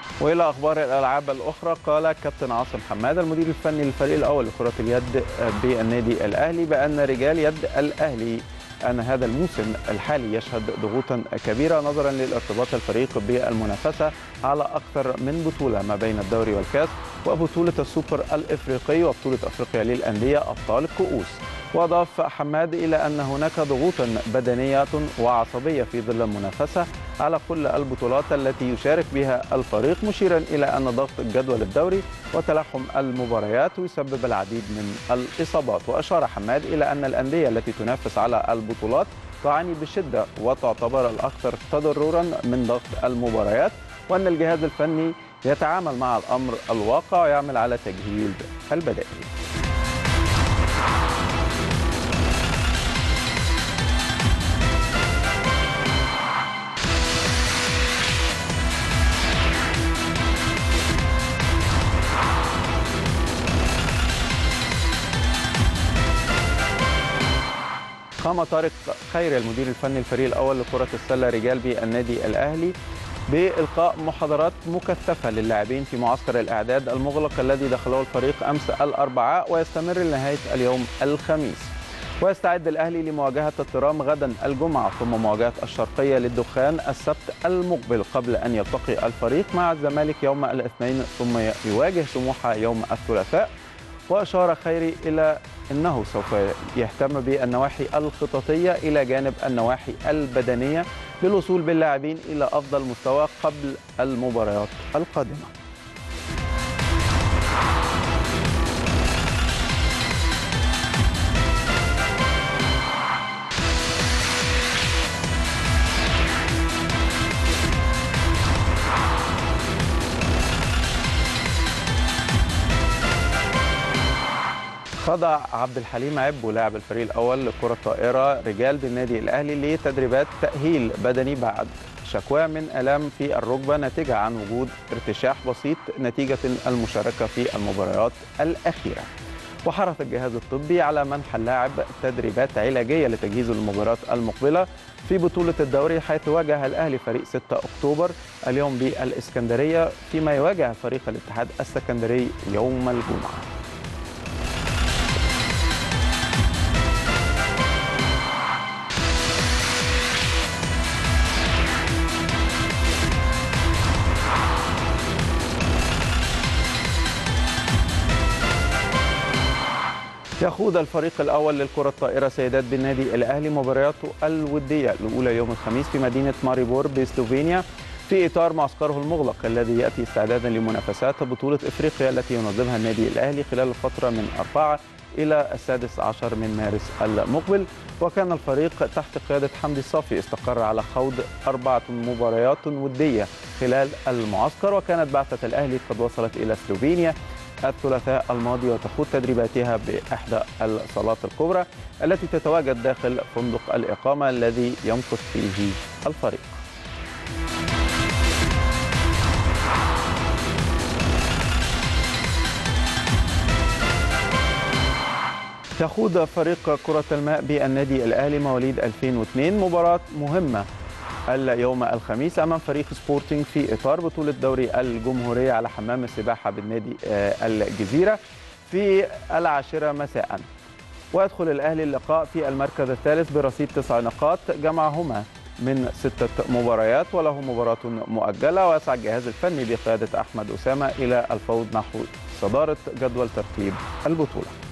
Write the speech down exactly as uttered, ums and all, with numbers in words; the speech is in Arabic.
والى اخبار الالعاب الاخرى، قال كابتن عاصم حماد المدير الفني للفريق الاول لكره اليد بالنادي الاهلي بان رجال يد الاهلي ان هذا الموسم الحالي يشهد ضغوطا كبيره نظرا للارتباط الفريق بالمنافسه على اكثر من بطوله ما بين الدوري والكاس وبطوله السوبر الافريقي وبطوله افريقيا للانديه ابطال الكؤوس. واضاف حماد الى ان هناك ضغوطا بدنيه وعصبيه في ظل المنافسه على كل البطولات التي يشارك بها الفريق، مشيرا الى ان ضغط جدول الدوري وتلاحم المباريات يسبب العديد من الاصابات. واشار حماد الى ان الانديه التي تنافس على البطولات تعاني بشده وتعتبر الاكثر تضررا من ضغط المباريات، وان الجهاز الفني يتعامل مع الامر الواقع ويعمل على تجهيز البدائل. قام طارق خيري المدير الفني الفريق الاول لكره السله رجال بالنادي الاهلي بإلقاء محاضرات مكثفة للاعبين في معسكر الإعداد المغلق الذي دخله الفريق أمس الأربعاء ويستمر لنهاية اليوم الخميس. ويستعد الأهلي لمواجهة الترام غدا الجمعة ثم مواجهة الشرقية للدخان السبت المقبل قبل أن يلتقي الفريق مع الزمالك يوم الاثنين ثم يواجه سموحة يوم الثلاثاء. وأشار خيري إلى أنه سوف يهتم بالنواحي الخططية إلى جانب النواحي البدنية للوصول باللاعبين إلى أفضل مستوى قبل المباريات القادمة. خضع عبد الحليم عبو لاعب الفريق الاول لكره الطائره رجال بالنادي الاهلي لتدريبات تاهيل بدني بعد شكوى من الام في الركبه ناتجه عن وجود ارتشاح بسيط نتيجه المشاركه في المباريات الاخيره. وحرص الجهاز الطبي على منح اللاعب تدريبات علاجيه لتجهيزه للمباريات المقبله في بطوله الدوري، حيث واجه الاهلي فريق ستة اكتوبر اليوم بالاسكندريه فيما يواجه فريق الاتحاد السكندري يوم الجمعه. يخوض الفريق الأول للكرة الطائرة سيدات بالنادي الأهلي مبارياته الودية الأولى يوم الخميس في مدينة ماريبور بسلوفينيا في إطار معسكره المغلق الذي يأتي استعدادا لمنافسات بطولة إفريقيا التي ينظمها النادي الأهلي خلال الفترة من أربعة إلى السادس عشر من مارس المقبل. وكان الفريق تحت قيادة حمدي الصافي استقر على خوض أربعة مباريات ودية خلال المعسكر، وكانت بعثة الأهلي قد وصلت إلى سلوفينيا الثلاثاء الماضي وتخوض تدريباتها بإحدى الصالات الكبرى التي تتواجد داخل فندق الإقامة الذي يمكث فيه الفريق. يخوض فريق كرة الماء بالنادي الأهلي مواليد ألفين واثنين مباراة مهمة اليوم الخميس أمام فريق سبورتنج في إطار بطولة دوري الجمهورية على حمام السباحة بالنادي الجزيرة في العاشرة مساء. ويدخل الأهلي اللقاء في المركز الثالث برصيد تسع نقاط جمعهما من ستة مباريات وله مباراة مؤجلة. ويسعى الجهاز الفني بقيادة أحمد أسامة إلى الفوز نحو صدارة جدول ترتيب البطولة.